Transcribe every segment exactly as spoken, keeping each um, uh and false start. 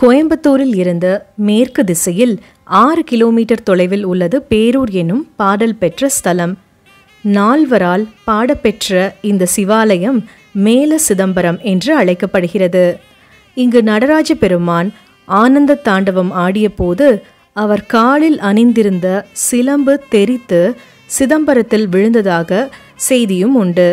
கோயம்புத்தூரில் இருந்து மேற்கு திசையில் ஆறு கிலோமீட்டர் தொலைவில் உள்ளது பேரூர் எனும் பாடல் பெற்ற ஸ்தலம். நால்வரால் பாடப்பெற்ற இந்த சிவாலயம் மேல சிதம்பரம் என்று அழைக்கப்படுகிறது. இங்கு நடராஜ பெருமான் ஆனந்த தாண்டவம் ஆடிய போது அவர் காலில் அணிந்திருந்த சிலம்பு தெரித்து சிதம்பரத்தில் விழுந்ததாக செய்தியும் உண்டு.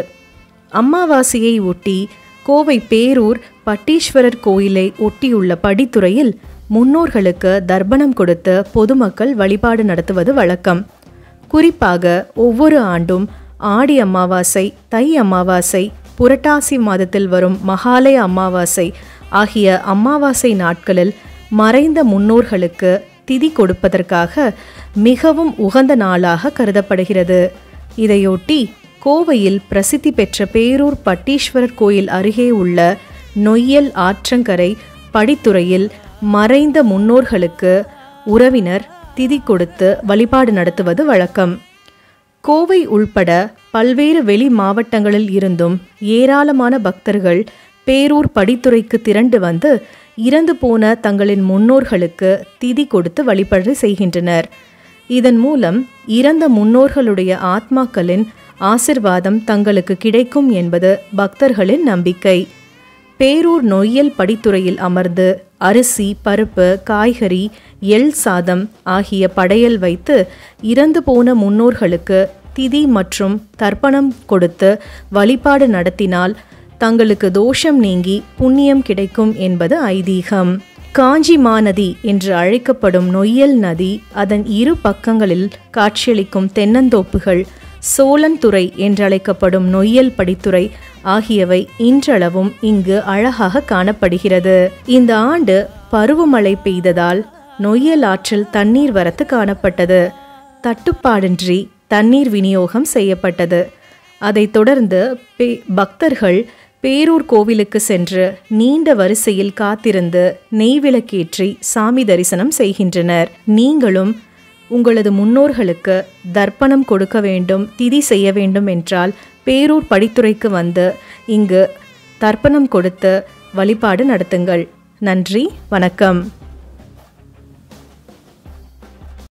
அமாவாசையை ஒட்டி கோவை பேரூர் பட்டீஸ்வரர் கோயிலை ஒட்டியுள்ள படித்துறையில் முன்னோர்களுக்கு தர்ப்பணம் கொடுத்து பொதுமக்கள் வழிபாடு நடத்துவது வழக்கம். குறிப்பாக ஒவ்வொரு ஆண்டும் ஆடி அமாவாசை, தை அமாவாசை, புரட்டாசி மாதத்தில் வரும் மகாலய அமாவாசை ஆகிய அமாவாசை நாட்களில் மறைந்த முன்னோர்களுக்கு திதி கொடுப்பதற்காக மிகவும் உகந்த நாளாக கருதப்படுகிறது. இதையொட்டி கோவையில் பிரசித்தி பெற்ற பேரூர் பட்டீஸ்வரர் கோயில் அருகே உள்ள நொய்யல் ஆற்றங்கரை படித்துறையில் மறைந்த முன்னோர்களுக்கு உறவினர் திதி கொடுத்து வழிபாடு நடத்துவது வழக்கம். கோவை உள்பட பல்வேறு வெளி மாவட்டங்களில் இருந்தும் ஏராளமான பக்தர்கள் பேரூர் படித்துறைக்கு திரண்டு வந்து இறந்து போன தங்களின் முன்னோர்களுக்கு திதி கொடுத்து வழிபாடு செய்கின்றனர். இதன் மூலம் இறந்த முன்னோர்களுடைய ஆத்மாக்களின் ஆசிர்வாதம் தங்களுக்கு கிடைக்கும் என்பது பக்தர்களின் நம்பிக்கை. பேரூர் நொய்யல் படித்துறையில் அமர்ந்து அரிசி, பருப்பு, காய்கறி, எள் சாதம் ஆகிய படையல் வைத்து இறந்து போன முன்னோர்களுக்கு திதி மற்றும் தர்ப்பணம் கொடுத்து வழிபாடு நடத்தினால் தங்களுக்கு தோஷம் நீங்கி புண்ணியம் கிடைக்கும் என்பது ஐதீகம். காஞ்சி மாநதி என்று அழைக்கப்படும் நொய்யல் நதி, அதன் இரு பக்கங்களில் காட்சியளிக்கும் தென்னந்தோப்புகள், சோழன்துறை என்றழைக்கப்படும் நொய்யல் படித்துறை ஆகியவை இன்றளவும் இங்கு அழகாக காணப்படுகிறது. இந்த ஆண்டு பருவமழை பெய்ததால் நொய்யல் ஆற்றில் தண்ணீர் வரத்து காணப்பட்டது. தட்டுப்பாடின்றி தண்ணீர் விநியோகம் செய்யப்பட்டது. அதைத் தொடர்ந்து பே பக்தர்கள் பேரூர் கோவிலுக்கு சென்று நீண்ட வரிசையில் காத்திருந்து நெய்விளக்கேற்றி சாமி தரிசனம் செய்கின்றனர். நீங்களும் உங்களது முன்னோர்களுக்கு தர்ப்பணம் கொடுக்க வேண்டும், திதி செய்ய வேண்டும் என்றால் பேரூர் படித்துறைக்கு வந்து இங்கு தர்ப்பணம் கொடுத்து வழிபாடு நடத்துங்கள். நன்றி, வணக்கம்.